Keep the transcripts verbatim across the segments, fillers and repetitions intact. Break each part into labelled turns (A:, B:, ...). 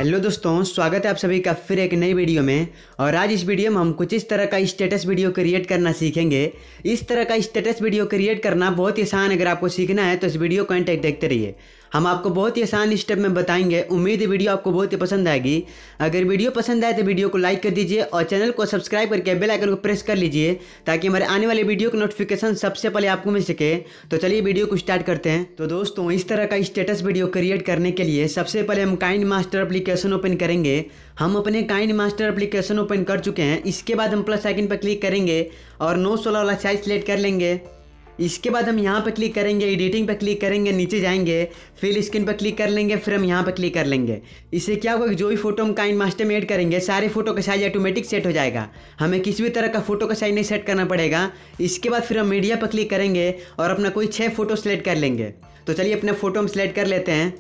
A: Hello दोस्तों, स्वागत है आप सभी का फिर एक नई वीडियो में। और आज इस वीडियो में हम कुछ इस तरह का स्टेटस वीडियो क्रिएट करना सीखेंगे। इस तरह का स्टेटस वीडियो क्रिएट करना बहुत ही आसान है। अगर आपको सीखना है तो इस वीडियो को एंड तक देखते रहिए। हम आपको बहुत ही आसान स्टेप में बताएंगे। उम्मीद है वीडियो आपको बहुत ही पसंद आएगी। अगर वीडियो पसंद आए तो वीडियो को लाइक कर दीजिए और चैनल को सब्सक्राइब करके बेल आइकन को प्रेस कर लीजिए ताकि हमारे आने वाले वीडियो की नोटिफिकेशन सबसे पहले आपको मिल सके। तो चलिए वीडियो को स्टार्ट करते हैं। तो दोस्तों, इस तरह का स्टेटस वीडियो क्रिएट करने के लिए सबसे पहले हम काइंड मास्टर एप्लीकेशन ओपन करेंगे। हम अपने काइंड मास्टर एप्लीकेशन ओपन कर चुके हैं। इसके बाद हम प्लस आइकन पर क्लिक करेंगे और नौ सोलह वाला साइज सेलेक्ट कर लेंगे। इसके बाद हम यहाँ पर क्लिक करेंगे, एडिटिंग पर क्लिक करेंगे, नीचे जाएंगे, फिल स्क्रीन पर क्लिक कर लेंगे, फिर हम यहाँ पर क्लिक कर लेंगे। इससे क्या होगा कि जो भी फोटो हम काइंड मास्टर में ऐड करेंगे सारे फोटो का साइज ऑटोमेटिक सेट हो जाएगा। हमें किसी भी तरह का फोटो का साइज नहीं सेट करना पड़ेगा। इसके बाद फिर हम मीडिया पर क्लिक करेंगे और अपना कोई छः फोटो सेलेक्ट कर लेंगे। तो चलिए अपना फोटो हम सेलेक्ट कर लेते हैं।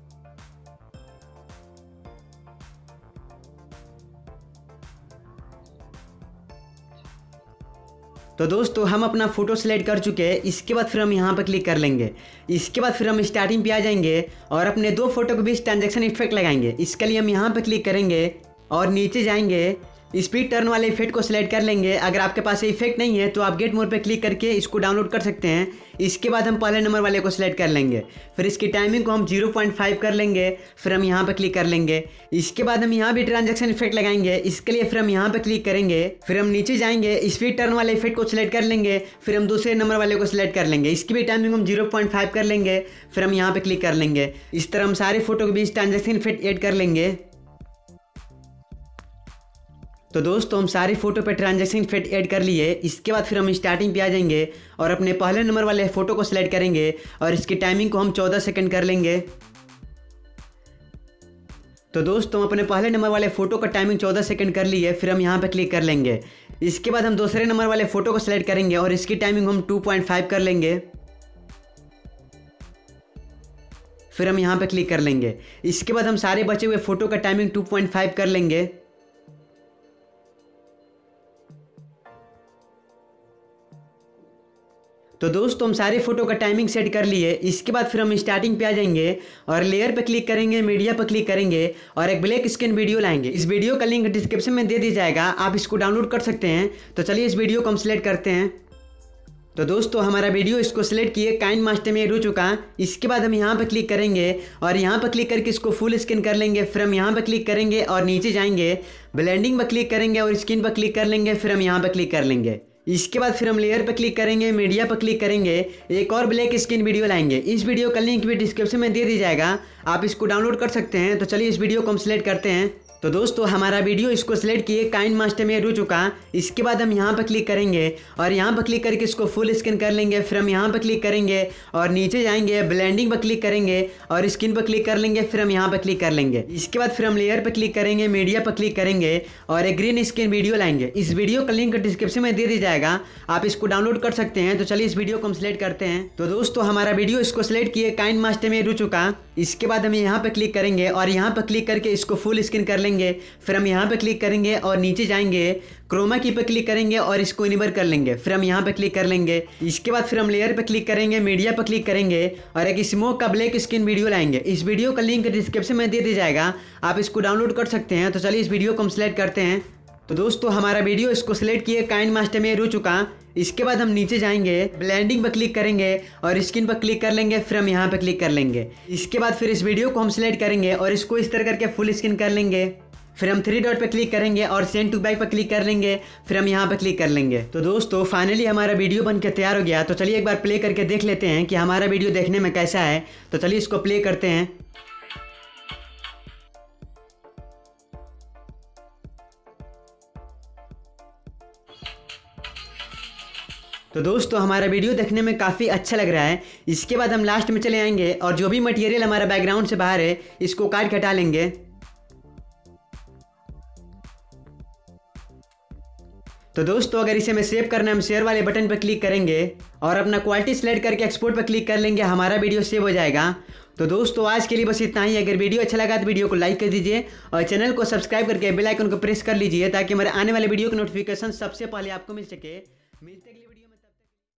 A: तो दोस्तों, हम अपना फोटो सेलेक्ट कर चुके हैं। इसके बाद फिर हम यहाँ पर क्लिक कर लेंगे। इसके बाद फिर हम स्टार्टिंग पे आ जाएंगे और अपने दो फोटो के बीच ट्रांजैक्शन इफेक्ट लगाएंगे। इसके लिए हम यहाँ पर क्लिक करेंगे और नीचे जाएंगे, स्पीड टर्न वाले इफेक्ट को सिलेक्ट कर लेंगे। अगर आपके पास इफेक्ट नहीं है तो आप गेट मोड पे क्लिक करके इसको डाउनलोड कर सकते हैं। इसके बाद हम पहले नंबर वाले को सिलेक्ट कर लेंगे। फिर इसकी टाइमिंग को हम ज़ीरो पॉइंट फाइव कर लेंगे। फिर हम यहाँ पे क्लिक कर लेंगे। इसके बाद हम यहाँ भी ट्रांजैक्शन इफेक्ट लगाएंगे। इसके लिए फिर हम यहाँ पे क्लिक करेंगे। फिर हम नीचे जाएंगे, स्पीड टर्न वाले इफेक्ट को सिलेक्ट कर लेंगे। फिर हम दूसरे नंबर वाले को सिलेक्ट कर लेंगे। इसकी भी टाइमिंग हम जीरो पॉइंट फाइव कर लेंगे। फिर हम यहाँ पे क्लिक कर लेंगे। इस तरह हम सारे फोटो के बीच ट्रांजैक्शन इफेक्ट ऐड कर लेंगे। तो दोस्तों, हम सारी फोटो पे ट्रांजैक्शन इफेक्ट ऐड कर लिए। इसके बाद फिर हम स्टार्टिंग पे आ जाएंगे और अपने पहले नंबर वाले फोटो को सिलेक्ट करेंगे और इसकी टाइमिंग को हम चौदह सेकंड कर लेंगे। तो दोस्तों, हम अपने पहले नंबर वाले फोटो का टाइमिंग चौदह सेकंड कर लिए। फिर हम यहाँ पे क्लिक कर लेंगे। इसके बाद हम दूसरे नंबर वाले फोटो को सिलेक्ट करेंगे और इसकी टाइमिंग हम टू पॉइंट फाइव कर लेंगे। फिर हम यहाँ पे क्लिक कर लेंगे। इसके बाद हम सारे बचे हुए फोटो का टाइमिंग टू पॉइंट फाइव कर लेंगे। तो दोस्तों, हम सारे फोटो का टाइमिंग सेट कर लिए। इसके बाद फिर हम स्टार्टिंग पे आ जाएंगे और लेयर पे क्लिक करेंगे, मीडिया पर क्लिक करेंगे और एक ब्लैक स्क्रीन वीडियो लाएंगे। इस वीडियो का लिंक डिस्क्रिप्शन में दे दिया जाएगा, आप इसको डाउनलोड कर सकते हैं। तो चलिए इस वीडियो को हम सिलेक्ट करते हैं। तो दोस्तों, हमारा वीडियो इसको सिलेक्ट किए काइंड मास्टर में ऐड हो चुका। इसके बाद हम यहाँ पर क्लिक करेंगे और यहाँ पर क्लिक करके इसको फुल स्क्रीन कर लेंगे। फिर हम यहाँ पर क्लिक करेंगे और नीचे जाएंगे, ब्लेंडिंग पर क्लिक करेंगे और स्क्रीन पर क्लिक कर लेंगे। फिर हम यहाँ पर क्लिक कर लेंगे। इसके बाद फिर हम लेयर पर क्लिक करेंगे, मीडिया पर क्लिक करेंगे, एक और ब्लैक स्क्रीन वीडियो लाएंगे। इस वीडियो का लिंक भी डिस्क्रिप्शन में दे दिया जाएगा, आप इसको डाउनलोड कर सकते हैं। तो चलिए इस वीडियो को हम सिलेक्ट करते हैं। तो दोस्तों, हमारा वीडियो इसको सिलेक्ट किए काइंड मास्टर में ऐड हो चुका। इसके बाद हम यहाँ पर क्लिक करेंगे और यहाँ पर क्लिक करके इसको फुल स्क्रीन कर लेंगे। फिर हम यहाँ पर क्लिक करेंगे और नीचे जाएंगे, ब्लेंडिंग पर क्लिक करेंगे और स्क्रीन पर क्लिक कर लेंगे। फिर हम यहाँ पर क्लिक कर लेंगे। इसके बाद फिर हम लेयर पर क्लिक करेंगे, मीडिया पर क्लिक करेंगे और एक ग्रीन स्क्रीन वीडियो लाएंगे। इस वीडियो का लिंक डिस्क्रिप्शन में दे दिया जाएगा, आप इसको डाउनलोड कर सकते हैं। तो चलिए इस वीडियो को हम सिलेक्ट करते हैं। तो दोस्तों, हमारा वीडियो इसको सिलेक्ट किए काइंड मास्टर में ऐड हो चुका। इसके बाद हम यहाँ पर क्लिक करेंगे और यहाँ पर क्लिक करके इसको फुल स्क्रीन कर लेंगे। फिर हम यहाँ पे क्लिक करेंगे और नीचे जाएंगे, क्रोमा की पे क्लिक करेंगे और इसको इनेबल कर लेंगे। फिर हम यहाँ पे क्लिक कर लेंगे। इसके बाद फिर हम लेयर पे क्लिक करेंगे, मीडिया पर क्लिक करेंगे और एक स्मोक का ब्लैक स्क्रीन वीडियो लाएंगे। इस वीडियो का लिंक डिस्क्रिप्शन में दे दिया जाएगा, आप इसको डाउनलोड कर सकते हैं। तो चलिए इस वीडियो को हम सिलेक्ट करते हैं। तो दोस्तों, हमारा वीडियो इसको सिलेक्ट किए काइंड मास्टर में ऐड हो चुका। इसके बाद हम नीचे जाएंगे, ब्लेंडिंग पर क्लिक करेंगे और स्क्रीन पर क्लिक कर लेंगे। फिर हम यहाँ पे क्लिक कर लेंगे। इसके बाद फिर इस वीडियो को हम सिलेक्ट करेंगे और इसको इस तरह करके फुल स्क्रीन कर लेंगे। फिर हम थ्री डॉट पे क्लिक करेंगे और सेंड टू बैक पर क्लिक कर लेंगे। फिर हम यहाँ पे क्लिक कर लेंगे। तो दोस्तों, फाइनली हमारा वीडियो बनकर तैयार हो गया। तो चलिए एक बार प्ले करके देख लेते हैं कि हमारा वीडियो देखने में कैसा है। तो चलिए इसको प्ले करते हैं। तो दोस्तों, हमारा वीडियो देखने में काफ़ी अच्छा लग रहा है। इसके बाद हम लास्ट में चले आएंगे और जो भी मटेरियल हमारा बैकग्राउंड से बाहर है इसको काट के हटा लेंगे। तो दोस्तों, अगर इसे हमें सेव करना है, हम शेयर वाले बटन पर क्लिक करेंगे और अपना क्वालिटी सेलेक्ट करके एक्सपोर्ट पर क्लिक कर लेंगे। हमारा वीडियो सेव हो जाएगा। तो दोस्तों, आज के लिए बस इतना ही। अगर वीडियो अच्छा लगा तो वीडियो को लाइक कर दीजिए और चैनल को सब्सक्राइब करके बेल आइकन को प्रेस कर लीजिए ताकि हमारे आने वाले वीडियो की नोटिफिकेशन सबसे पहले आपको मिल सके। मिलते अगली वीडियो में।